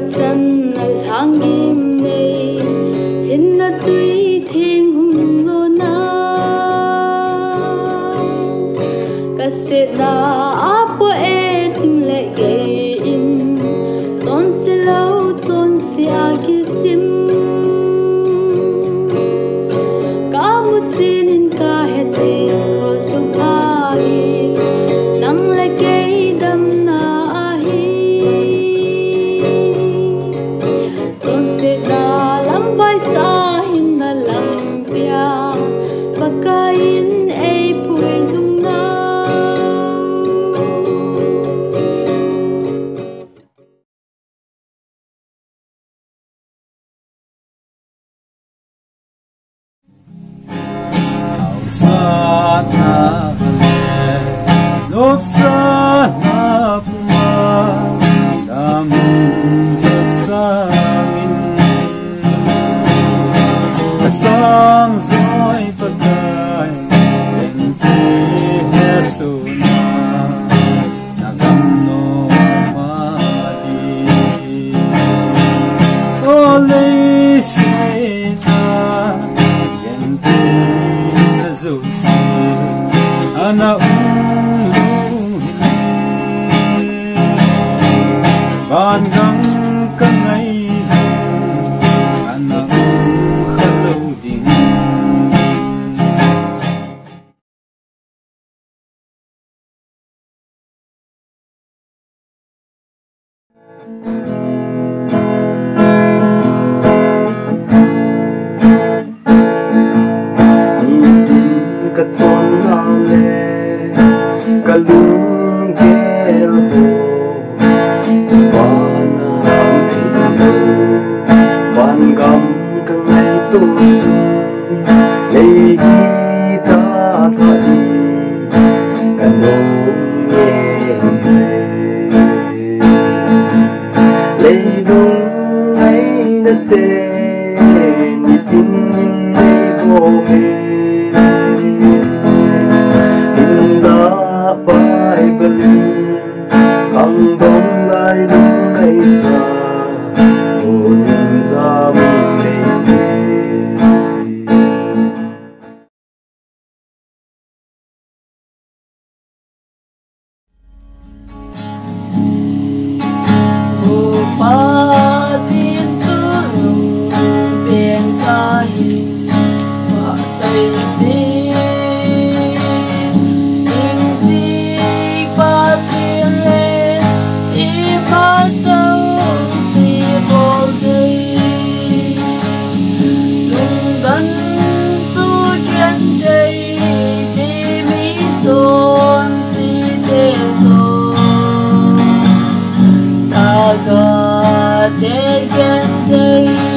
chân lang kim này hình na tuy thiên hùng lô na cả sẽ đã áp e tình lệ gây in chọn sẽ lâu chọn sẽ agi sim cả một chín hình cả hết chín cross to party nang lệ gây đâm na ahi chọn sẽ đã lắm vai xa hình na lắm bia và kahin ai bùi lung na Hãy subscribe